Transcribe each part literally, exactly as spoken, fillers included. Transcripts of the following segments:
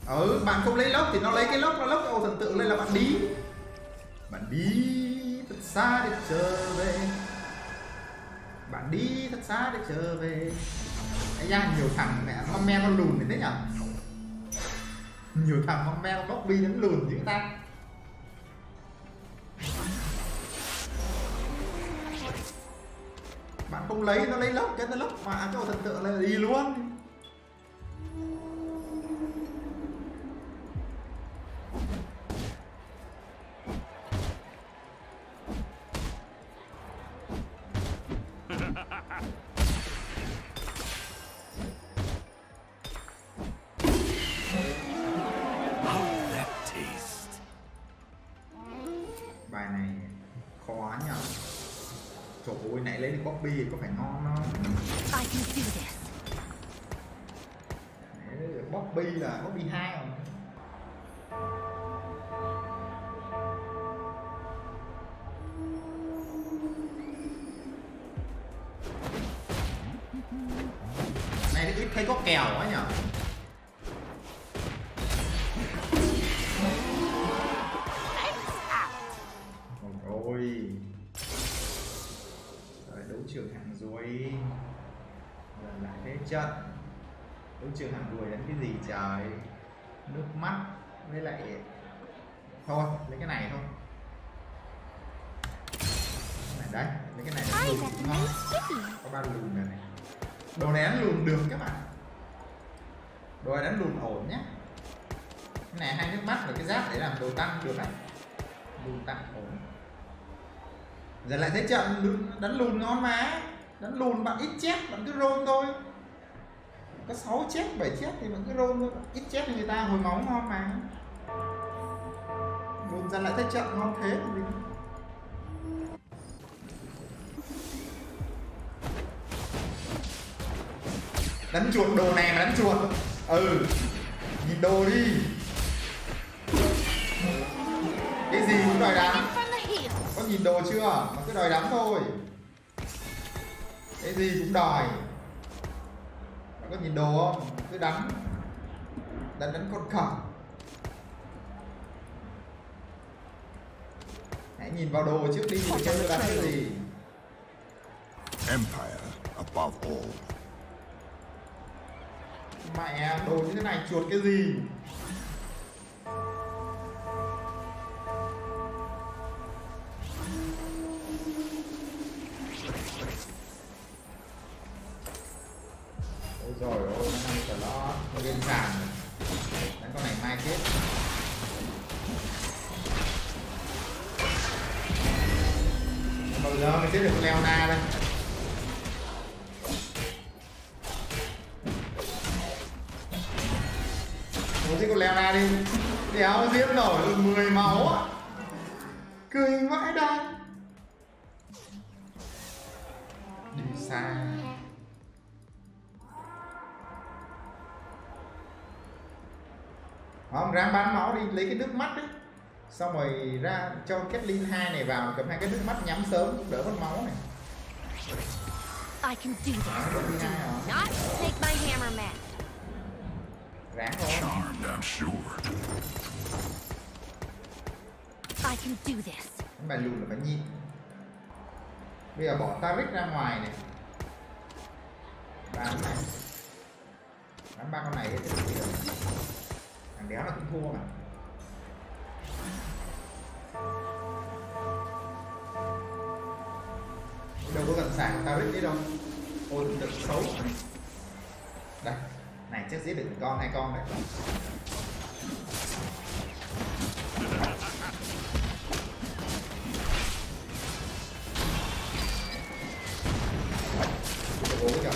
Ừ, bạn không lấy lốc thì nó lấy cái lốc, nó lốc cái ô thần tượng lên là bạn đi. Bạn đi thật xa để trở về. Bạn đi thật xa để trở về. Ây da, nhiều thằng mẹ con me con lùn thế nhở. Nhiều thằng con me con Bobby đánh lùn chứ ta. Bạn không lấy nó lấy lốc, cái nó lốc mà cho thần tượng là đi luôn. Bài này khó nhở. Trời ơi, nãy lấy được Bobby có phải ngon không? Bobby là Bobby hai rồi. Này ít thấy có kèo quá nhở. Ôi rồi, đấu trường hạng ruồi rồi lại thế trận. Đấu trường hạng ruồi đánh cái gì trời. Nước mắt với lại thôi lấy cái này thôi. Cái này đấy, lấy cái này đánh lùn cũng ngon. Có ba lùn này này. Đồ này đánh lùn được các bạn. Đồ này đánh lùn ổn nhé. Cái này hai nước mắt và cái giáp để làm đồ tăng được đấy. Lùn tăng ổn. Giờ lại thế trận đánh lùn ngon mà. Đánh lùn bạn ít chết bạn cứ roll thôi. Có sáu chết, bảy chết thì bạn cứ roll thôi. Ít chết thì người ta hồi máu ngon mà. Lùn ra lại thế trận ngon thế thì mình... Đánh chuột đồ này mà đánh chuột. Ừ, nhìn đồ đi. Cái gì cũng đòi đánh. Có nhìn đồ chưa? Mà cứ đòi đánh thôi. Cái gì cũng đòi. Mà có nhìn đồ không? Cứ đánh. Đánh đánh con khỉ. Hãy nhìn vào đồ trước đi rồi chơi đánh cái gì. Empire above all. Mẹ, đồ như thế này chuột cái gì? Ôi giời ơi, nó hay cả nó nó lên sàn. Đánh con này mai chết. Bao giờ mới chết được con Leona đây. Muốn giết con Leona đi. Đéo giết nổi được mười máu á. Cười vãi đai. Đi xa. Không, ráng bán máu đi, lấy cái nước mắt đấy. Xong rồi ra cho Caitlyn hai này vào, cầm hai cái nước mắt nhắm sớm cũng đỡ mất máu này. I can do this. Do not take my hammer, man. Ráng thôi. Charmed, I'm sure. I can do this. Cái bài lùn là phải nhịn. Bây giờ bỏ Taric ra ngoài này. Bán này. Bán ba con này hết thì được. Thằng đéo là cũng thua mà. Đâu có cần xài Taric đấy đâu. Ôi tự xấu. Đây. Này chắc giết được con hai con đấy. Bố kìa.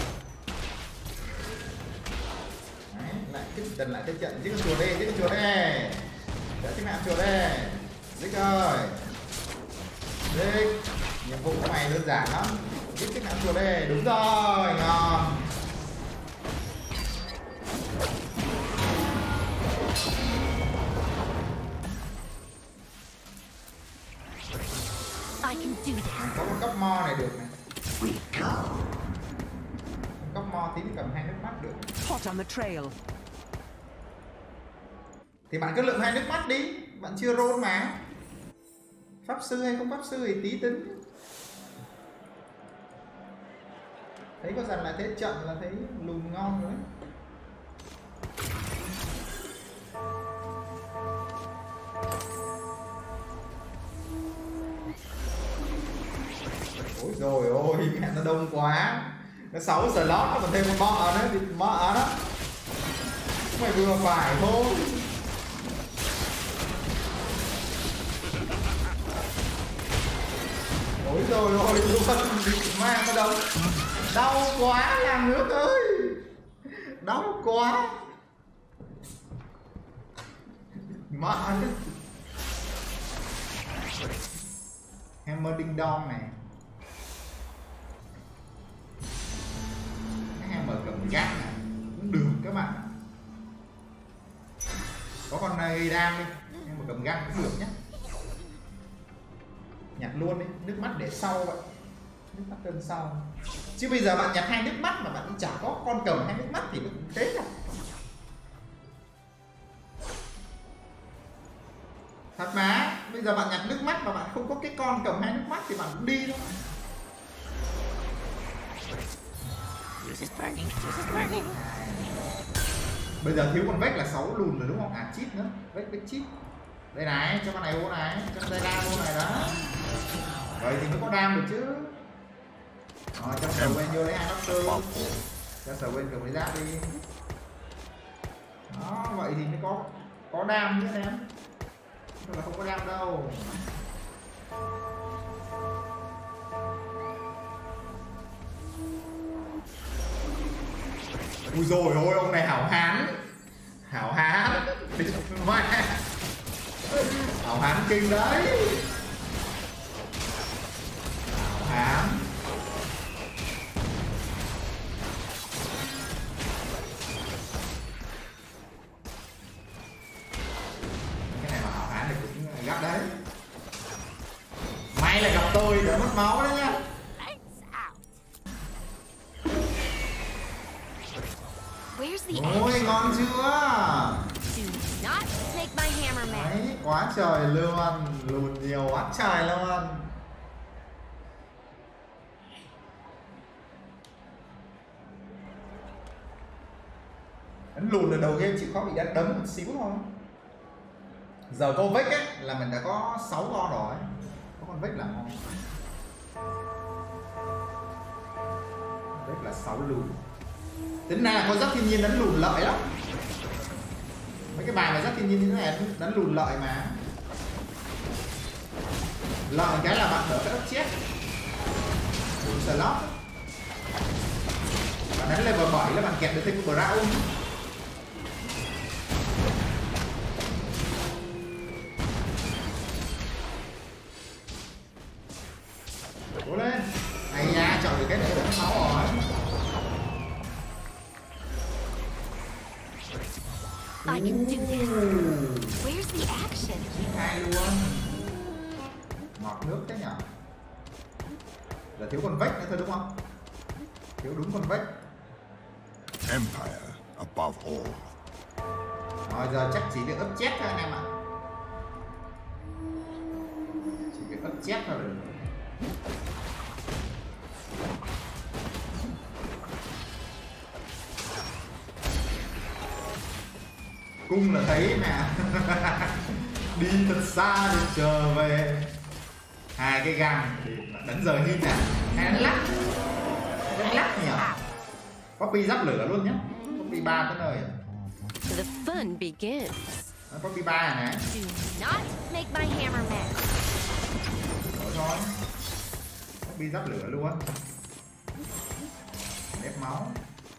Đấy, lại cái lần lại cái trận giết con chuột đi, giết con chuột đi. Đợi cái mạng chuột đi. Giết ơi. Giết. Nhiệm vụ của mày đơn giản lắm. Giết cái mạng chuột đi, đúng rồi, ngon. I can do this. Có con cấp mo này được này. Cấp mo tí thì cầm hai nước mắt được. Hot on the trail. Thì bạn cứ lượm hai nước mắt đi, bạn chưa roll mà. Pháp sư hay không pháp sư thì tí tính. Thấy có rằng là thế trận là thấy lùn ngon rồi đấy. Ôi rồi ôi, mẹ nó đông quá. Nó sáu slot nó còn thêm một bọ nữa, thì bọ đó. Mày vừa phải thôi. Ôi rồi ôi, luôn bị mang nó đâu. Đau quá làm nước ơi. Đau quá. Mà Hammer Ding Dong này. Cái Hammer cầm gác này cũng được các bạn. Có con này đam đi, Hammer cầm gác cũng được nhé. Nhặt luôn đi, nước mắt để sau vậy. Nước mắt đơn sau. Chứ bây giờ bạn nhặt hai nước mắt mà bạn chả có con cầm hai nước mắt thì nó cũng thế rồi. Thật mà, bây giờ bạn nhặt nước mắt mà bạn không có cái con cầm hai nước mắt thì bạn cũng đi thôi. Bây giờ thiếu con vách là sáu lùn rồi đúng không? À chip nữa, vách vách chip. Đây này, cho con này vô này, cho con đây đam vô này đó. Vậy thì mới có đam được chứ. Rồi cho sờ quên vô lấy hai nắp tư. Cho sờ quên cầm lấy giáp đi. Đó, vậy thì mới có có đam chứ em. Chứ là không có đam đâu. Ui rồi ôi, ông này hảo hán. Hảo hán. Hảo hán kinh đấy. Hảo hán. Cái này mà hảo hán thì cũng gắt đấy. May là gặp tôi đỡ mất máu đấy nhá. Ôi ngon chưa? Đấy, quá trời luôn, lùn nhiều quá trời luôn. Đánh lùn ở đầu game chỉ có bị đánh đấm một xíu thôi. Giờ cô vách ấy là mình đã có sáu con rồi. Có con vách là ngon. Vách là sáu lùn. Tính ra là con giáp thiên nhiên đánh lùn lợi lắm. Mấy cái bài mà giáp thiên nhiên như thế này đánh lùn lợi mà. Lợi cái là bạn đỡ cái đất chết. bốn slot. Bạn đánh level bảy là bạn kẹp được thêm Brown. Cố lên. Hay nha, chọn được cái để đỡ máu rồi. I can do this. Where's the action? Hai luôn. Ngọt nước thế nhở. Giờ thiếu con vách nữa thôi đúng không? Thiếu đúng con vách. Empire above all. Rồi giờ chắc chỉ việc ấp chết thôi anh em ạ. Chỉ việc ấp chết thôi được. Cung là thấy nè. Đi thật xa để trở về. Hai cái găng thì đánh giờ như nè. Hay đánh lắc. Đánh lắc nhỉ. Poppy giáp lửa luôn nhá. Poppy ba tới nơi. The fun begins. Poppy ba à nè. Do not make my hammer mad. Rồi thôi. Poppy giáp lửa luôn. Ép máu.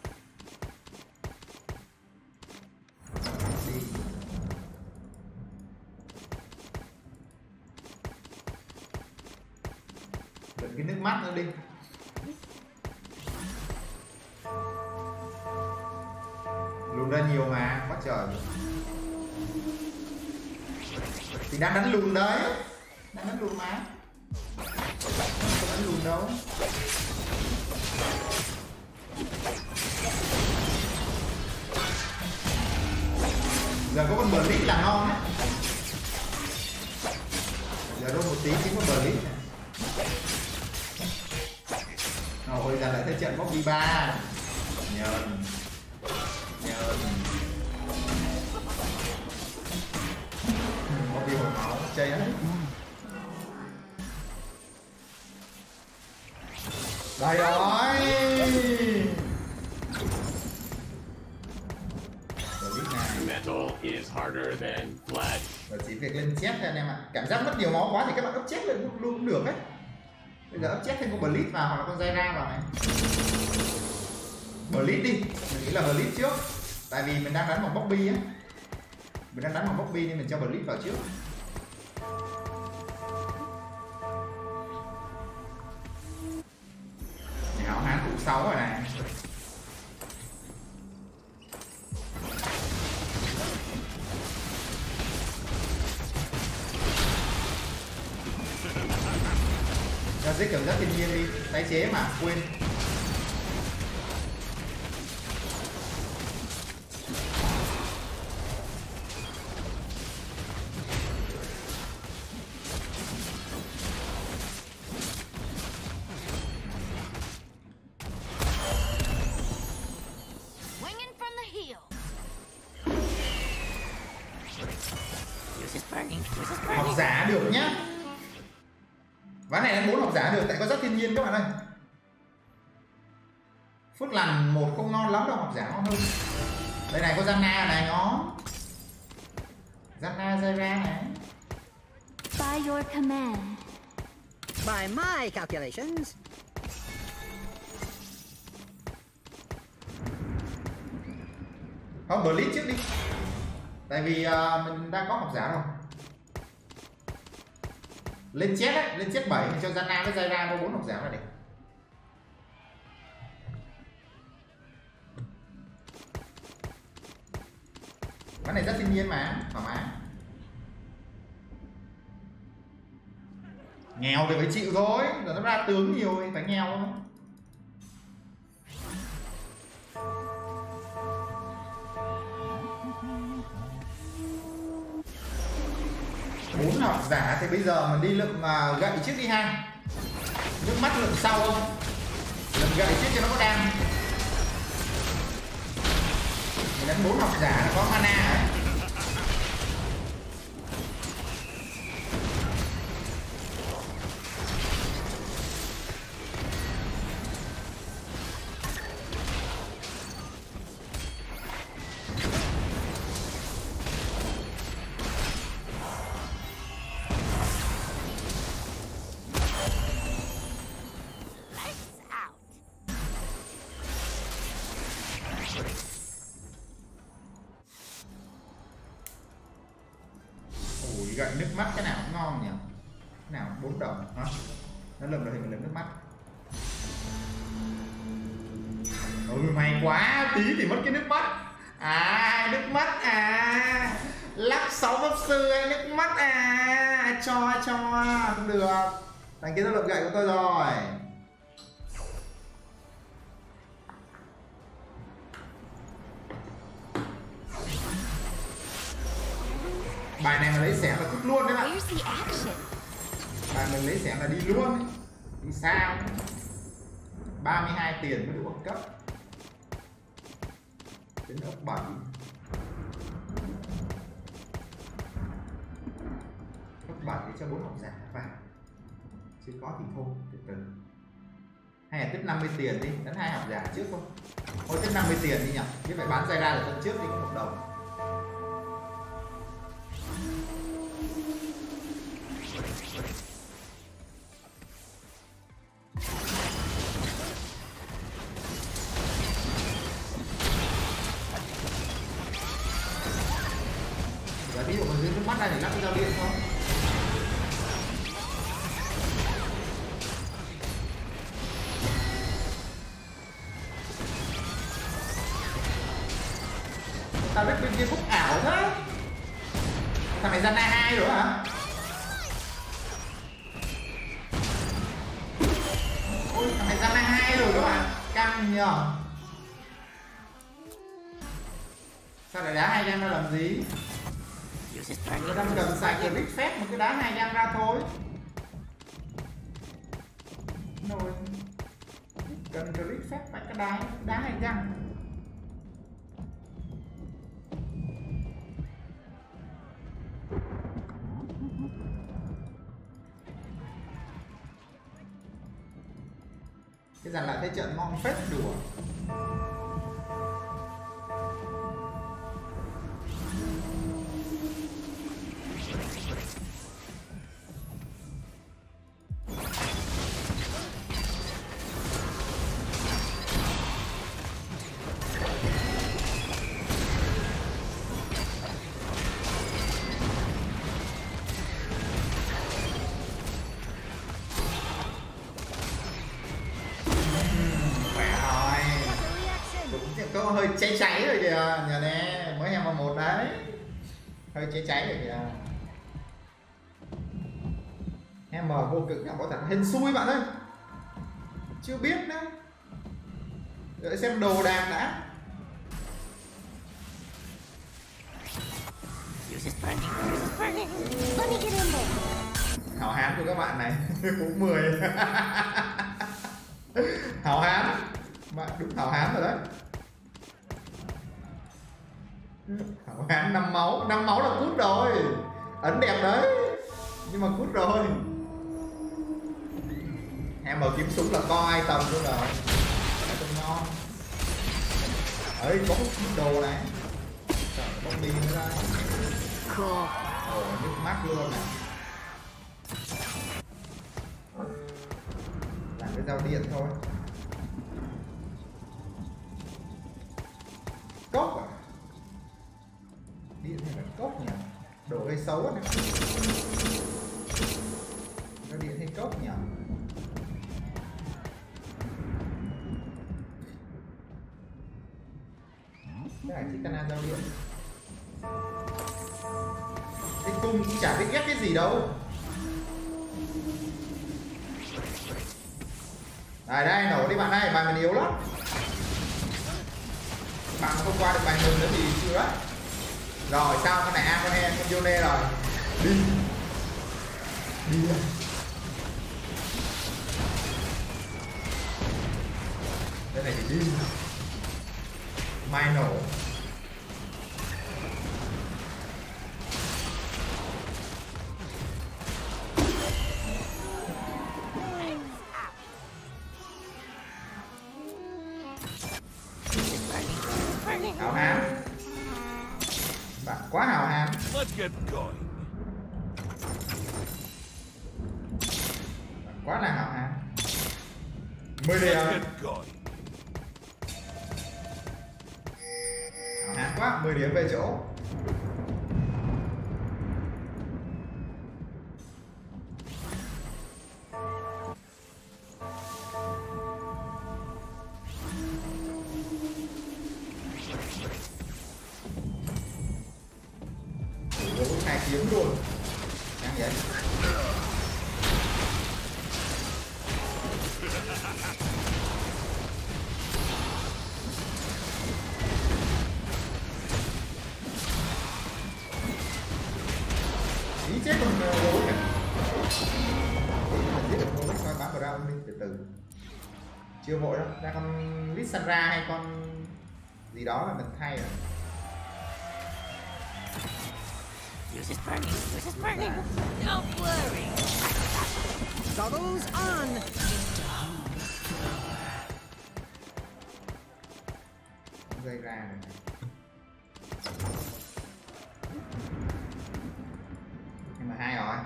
Đựng cái nước mắt nữa đi. Lùn ra nhiều mà, quá trời. Thì đang đánh lùn đấy. Đang đánh lùn mà. Không đánh lùn đâu. Giờ Giờ có con Blitz là ngon á. Giờ đâu một tí chính con Blitz này. Rồi giờ lại thấy trận Bobby ba. Nhờn. Nhờn. Bobby hồi máu chơi hết. Đây rồi. Metal is harder than flesh. Và chỉ việc lên chết thôi anh em ạ. Cảm giác mất nhiều máu quá thì các bạn ấp chết lên luôn cũng được ấy. Bây giờ ấp chết thêm con Blitz vào hoặc là con Zyra vào này. Blitz đi, mình nghĩ là Blitz trước. Tại vì mình đang đánh bằng Bobby á. Mình đang đánh bằng Bobby nên mình cho Blitz vào trước. Hảo hán tụ sáu rồi này. Ra giết cảm giác thiên nhiên đi, tái chế mà, quên. Học giả được nhá. Ván này đánh bốn học giả được tại có rất thiên nhiên các bạn ơi. Phước lành một không ngon lắm đâu, học giả ngon hơn. Đây này có Zanna này nó. Zanna Zyra này. By your command. By my calculations. Không, Blitz trước đi. Tại vì uh, mình đang có học giả rồi. Lên chết á, lên chết bảy cho Zanna với Zyra có bốn học giả là đẹp. Cái này rất thiên nhiên mà, thoải mái. Nghèo thì phải chịu thôi, giờ nó ra tướng nhiều thì phải nghèo thôi. Bốn học giả thì bây giờ mình đi lượm uh, gậy trước đi ha. Nước mắt lượm sau không? Lượm gậy trước cho nó có đam. Mình đánh bốn học giả nó có mana ấy. Gậy nước mắt cái nào cũng ngon nhỉ. Cái nào bốn đồng hả? Nó lượm được thì mình lượm nước mắt. Ôi may quá, tí thì mất cái nước mắt. À nước mắt à. Lắc sáu pháp sư ấy, nước mắt à. Cho cho không được. Thằng kia nó lượm gậy của tôi rồi. Bài này mà lấy xẻng là cút luôn đấy bạn. Bài mình lấy xẻng là đi luôn ấy. Đi sao? ba mươi hai tiền mới đủ ấp cấp. Đến ấp bảy. Ấp bảy để cho bốn học giả vào. Chứ có thì thôi, từ từ. Hay là tích năm mươi tiền đi, đánh hai học giả trước thôi. Thôi tích năm mươi tiền đi nhỉ. Biết phải bán Zyra để tân trước đi có một đồng. Và ví dụ mình dưới nước mắt này để lắp cái dao điện không? Tao biết bên kia phúc ảo thế. Thằng này ra na hai rồi hả? Ôi thằng này ra na hai rồi các bạn. Căng nhờ. Sao Bạn lại đá hai găng ra làm gì? Người ta cần xài crit phép mà cứ đá hai găng ra thôi. Rồi cần crit phép phải cái đá đá hai găng. Cái dàn lại thế trận ngon phết đùa. Có hơi cháy cháy rồi kìa, nhà nè, mới em vào một đấy, hơi cháy cháy rồi kìa. Em mở vô cực em có thật hên xui bạn ơi, chưa biết nữa, đợi xem đồ đạc đã. Hảo hán của các bạn này cũng mười. Hảo hán, bạn đúng hảo hán rồi đấy. Hảo hán năm máu, năm máu là cút rồi, ấn đẹp đấy, nhưng mà cút rồi. Em mở kiếm súng là co hai tầm luôn rồi, không ngon. Ấy có một đồ này, trời bóng đi nữa đây. Ồ, nhức mắt luôn này. Làm cái dao điện thôi. Cốc à? Điện hay là cốc nhỉ? Đồ gây xấu này. Nó điện hay cốc nhỉ? Cái này thích canal giao điện. Cái cung cũng chả biết ghép cái gì đâu. Đây đây, nổ đi bạn ơi, bài mình yếu lắm. Bạn không qua được bài mình nữa thì chưa đấy. Rồi sao con này A con E con vô nê rồi. Đi. Đi rồi. Cái này thì đi. Mai nổ. Hào hán. Bạn quá hào hán. Let's get going. Bạn quá là hào hán. Mười điểm. Let's get going. Hào hán quá, mười điểm về chỗ. Hai kiếm luôn. Đang vậy. Ý chết con robot kìa. Giết được robot coi bám vào đi từ từ. Chưa vội đâu, ra con Lissandra hay con gì đó là mình thay rồi. Yours is burning. Yours is burning. Don't worry. Goggles on. Gây ra này. Nhưng mà hay rồi.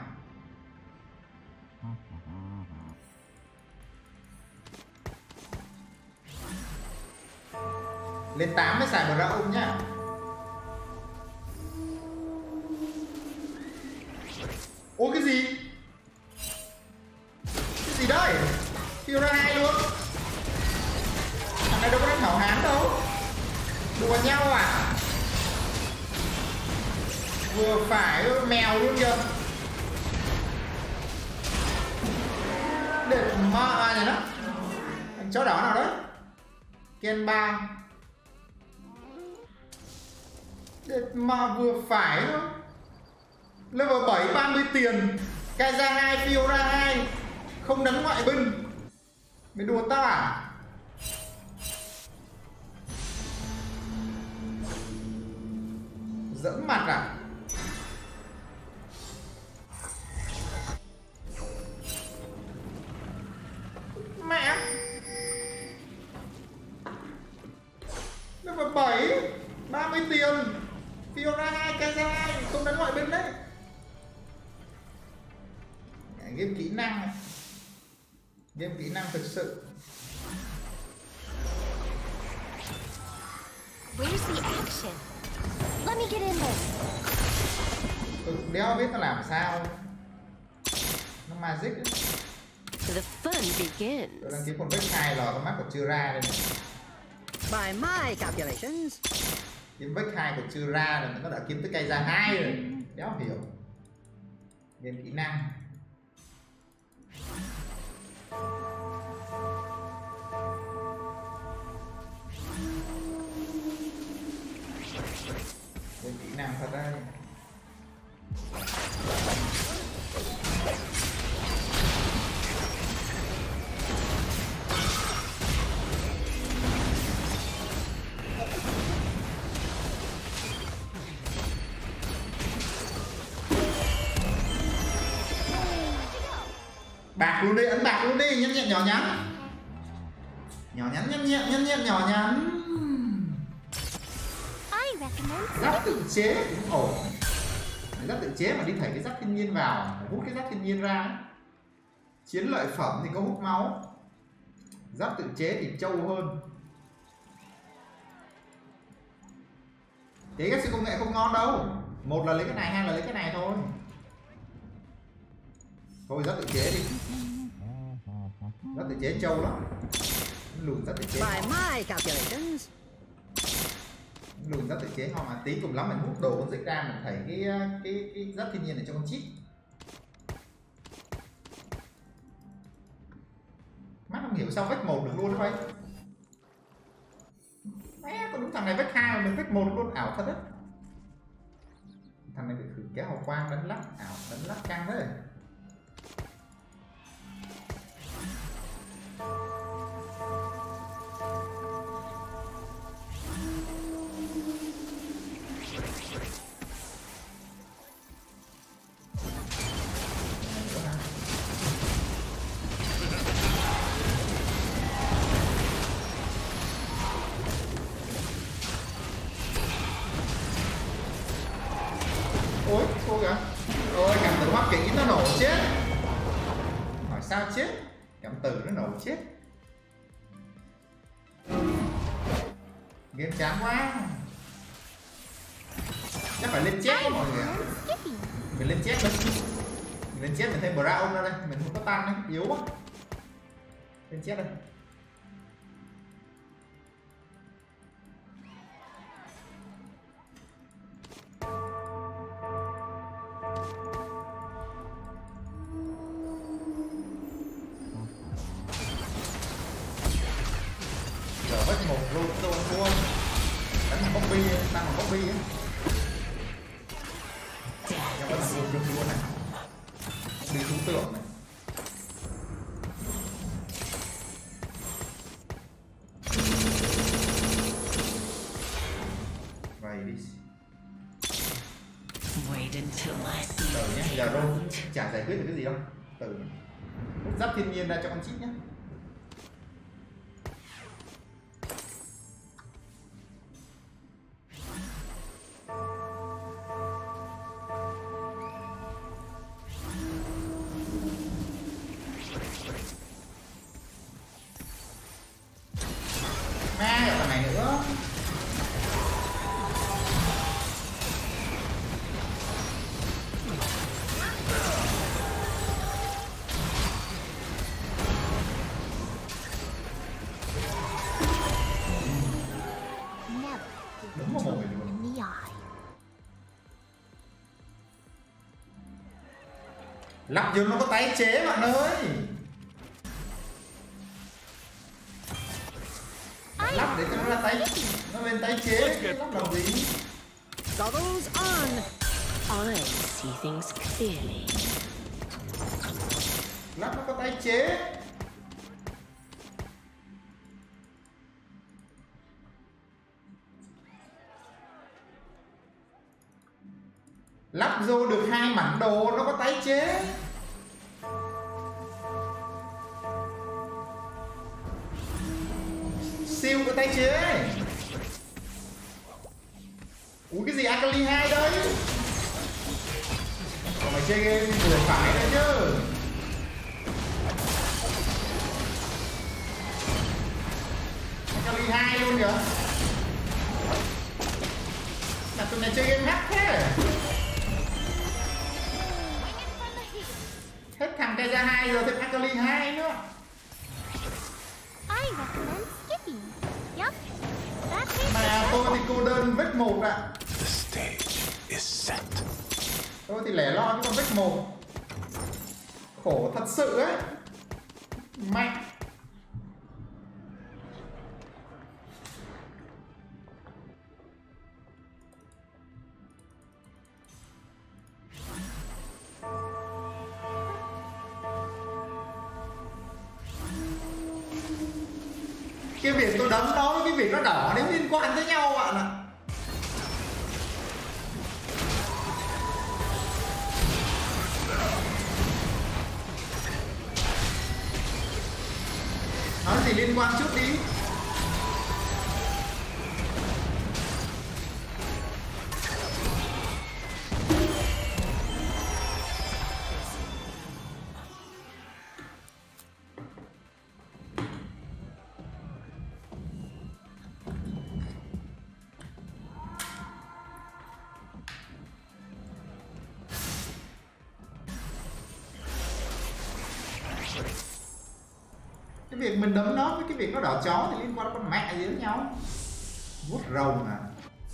Lên tám mới xài bờ ra ung nhá. Ôi cái gì? Cái gì đây? Tiêu ra hai luôn. Thằng này đâu có đánh hảo hán đâu. Đùa nhau à? Vừa phải mèo luôn kìa. Để mà này đó. Anh chó đỏ nào đấy? Ken ba. Mà vừa phải thôi. Level bảy ba mươi tiền, Kai'Sa hai, Fiora hai, không đánh ngoại binh. Mày đùa tao à? Giỡn mặt à? Mẹ. Level bảy ba mươi tiền, Fiora hai, Kai'Sa hai, không đánh ngoại binh đấy. Game kỹ năng, game kỹ năng thực sự. Where's the action? Let me get in there. Ừ, đéo biết nó làm sao. Nó magic ấy. The fun begins. Tôi đang kiếm con vết hai lò con mắt còn chưa ra đây này. By my calculations, Kiếm vết hai còn chưa ra rồi nó đã kiếm tới Kai'Sa hai rồi. Đéo hiểu. Game kỹ năng. Game kỹ năng thật đấy. Bạc luôn đi, ấn bạc luôn đi, nhanh nhẹn nhỏ nhắn. Nhỏ nhắn, nhanh nhẹn, nhanh nhẹn, nhỏ nhắn. I recommend Giáp tự chế cũng ổn. Giáp tự chế mà đi thảy cái giáp thiên nhiên vào, hút cái giáp thiên nhiên ra. Chiến lợi phẩm thì có hút máu. Giáp tự chế thì trâu hơn. Thế các siêu công nghệ không ngon đâu. Một là lấy cái này, hai là lấy cái này thôi. Thôi giáp tự chế đi. Giáp tự chế trâu lắm. Lùn giáp tự chế by my calculations, lùn giáp tự chế ngon mà tí cùng lắm mình hút đồ con dịch ra mình thấy cái cái cái giáp thiên nhiên ở trong con chip. Mắt không hiểu sao vách một được luôn đấy vậy. Mẹ con đúng thằng này vách hai mà mình vách một luôn, ảo thật đấy. Thằng này bị thử kéo hào quang đánh lắc, ảo đánh lắc căng đấy. Ôi, cô kìa. Ôi, cảm tử hoa kỹ nó nổ chết. Hỏi sao chết? Cảm tử nó nổ chết. Game chán quá. Chắc phải lên chết mọi người. Mình lên chết mình. Mình lên chết mình thêm Brown ra đây. Mình không có tăng đấy, yếu quá. Lên chết đây. Một luôn luôn luôn đánh một bobby tăng một bobby á, cho nó luôn luôn luôn này đi thú tượng này. Vậy đi từ nhé, giờ đâu chả giải quyết được cái gì đâu, từ hút giáp thiên nhiên ra cho con chip nhé. Ma ở thằng này nữa. Đúng một mồi luôn. Lắp vô nó có tái chế bạn ơi. Lắp để cho nó ra tái, nó lên tái chế, lắp làm gì? Goggles on. I see things clearly. Lắp nó có tái chế. Lắp vô được hai bản đồ nó có tái chế. Siêu có tái chế. Ủa cái gì Akali hai đấy? Còn mày chơi game vừa phải đấy chứ. Akali hai luôn kìa. Mà tụi này chơi game hack thế. Hết thằng Kai'Sa hai rồi thêm Akali hai nữa. I recommend skipping. Yup. That is Mà tôi thì cô đơn vết một ạ. À. The stage is set. Tôi thì lẻ loi chứ còn vết một. Khổ thật sự ấy. Mạnh. Cái việc tôi đấm nó với cái việc nó đỏ nó liên quan tới nhau bạn ạ. Nói gì liên quan chút đi. Cái việc mình đấm nó với cái việc nó đỏ chó thì liên quan con mẹ gì đến nhau. Vút rồng à.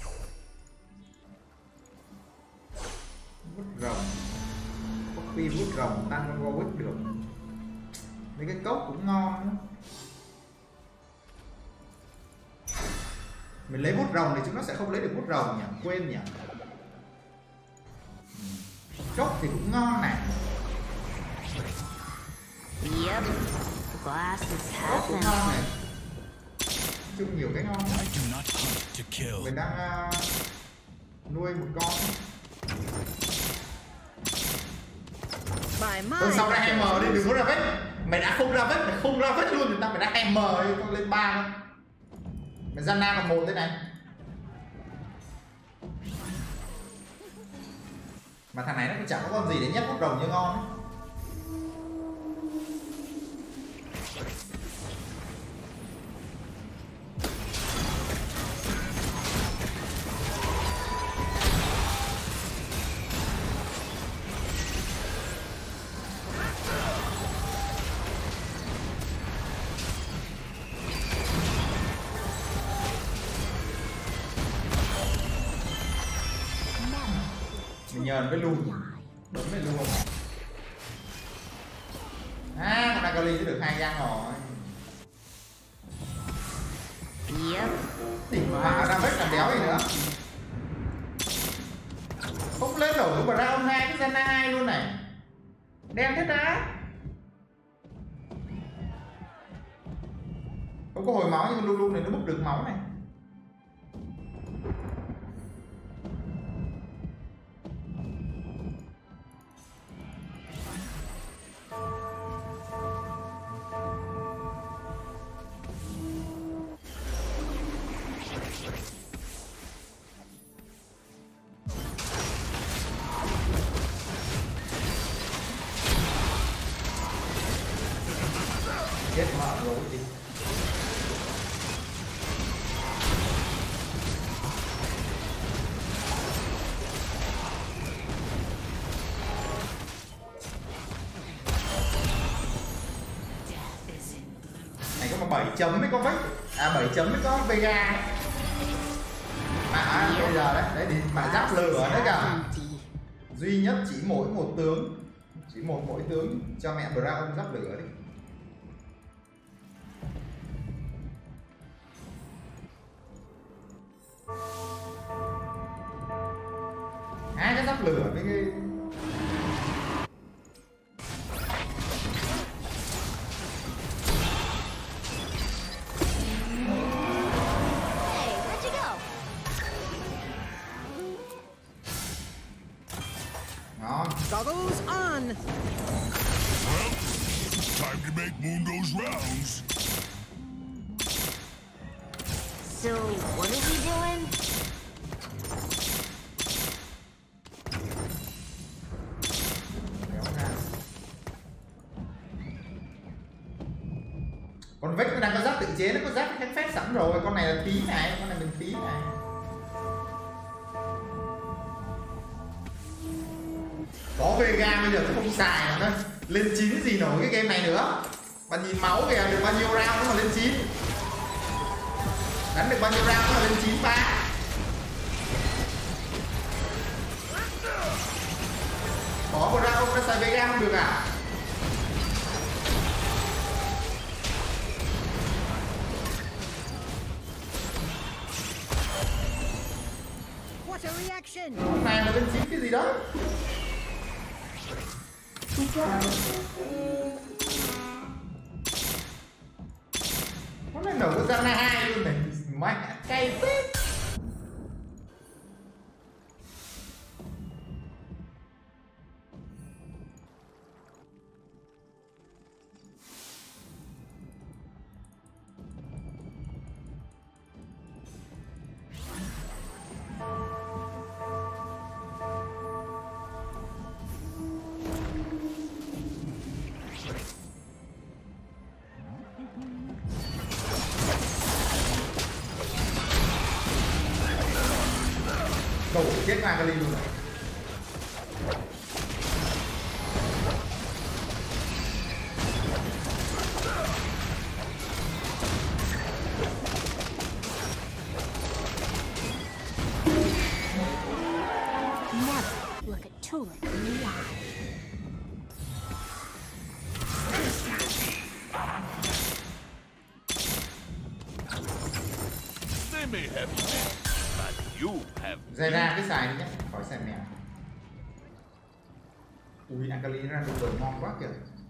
Vút rồng. Có khi vút rồng tăng con Warwick được. Mấy cái cốc cũng ngon nữa. Mình lấy vút rồng thì chúng nó sẽ không lấy được vút rồng nhỉ. Quên nhỉ. Cốc thì cũng ngon này. Yep. Glass is Cốc cũng ngon heaven. này. Chung nhiều cái ngon lắm. I do not hunt to kill. Mình đang uh, nuôi một con. By my Tuần sau ra hammer đi, đừng có ra vết. Mày đã không ra vết, mày không ra vết luôn thì tao mày đã hammer đi, con lên ba thôi. Mày ra na còn một thế này. Mà thằng này nó cũng chẳng có con gì để nhấp hút rồng như ngon ấy. Mình nhờn với luôn. Đúng với luôn. À, con Akali chỉ được hai gang rồi. Yep. Đỉnh mà ra vết làm đéo gì nữa. Không lên nổi mà ra ông hai cái Zana hai luôn này. Đen thế ra. Không có hồi máu nhưng luôn luôn này nó bốc được máu này. Chết mợ rồi gì. Này có mà bảy chấm mới có vách. À bảy chấm mới có Vega. À, à bây giờ đấy, đấy thì bà giáp lửa đấy cả. Duy nhất chỉ mỗi một tướng. Chỉ một mỗi tướng cho mẹ Brown giáp lửa đi. cái giáp lửa với cái Hey, where'd you go? ngon. Goggles on. Well, time to make Mundo's rounds. So, what are we doing? Kéo ra. Con Vec nó đang có giáp tự chế, nó có giáp kháng phép sẵn rồi. Con này là tí này, con này mình tí này. Có Vega bây giờ nó không xài nữa. Lên chín gì nổi cái game này nữa. Bạn nhìn máu kìa, được bao nhiêu round nó mà lên chín. Đánh được bao nhiêu round nó mà lên chín ba. Có một round ông đã xài Vega không được à? What a reaction! Con này mà lên chín cái gì đó. Con này nổ ra là hai luôn này. Mạnh cay phết. Đổ chết Magali luôn rồi. Never look at Tulip in the eye. They may have met, but you have Ra ra cái xài đi nhé, khỏi xài mèo. Ui, Akali nó ra đồ đời ngon quá kìa.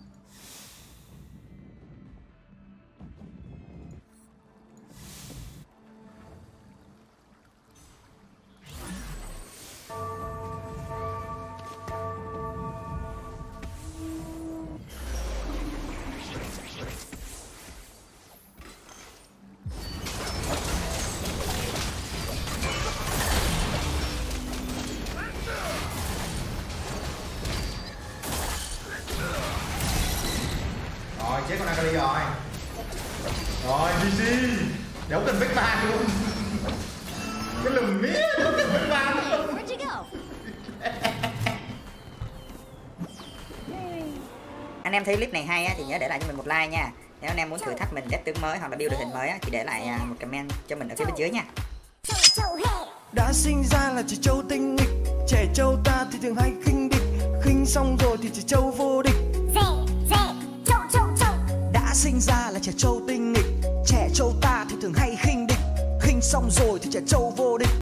Rồi, chết con Akali rồi. Rồi, đê xê. Đâu cần Vec ba luôn. Cái lùm mía, đâu cần Vec ba luôn. Where'd you go? Anh em thấy clip này hay á, thì nhớ để lại cho mình một like nha. Nếu anh em muốn thử thách mình death tướng mới hoặc là build đội hình mới á, thì để lại à, một comment cho mình ở phía bên dưới nha. Đã sinh ra là chỉ trâu tinh nghịch, trẻ trâu ta thì thường hay khinh địch, khinh xong rồi thì chỉ trâu vô địch. Đã sinh ra là trẻ trâu tinh nghịch, trẻ trâu ta thì thường hay khinh địch, khinh xong rồi thì trẻ trâu vô địch.